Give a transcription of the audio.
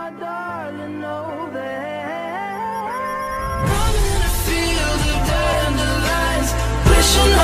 darling, over. Running a field of dandelions, wishing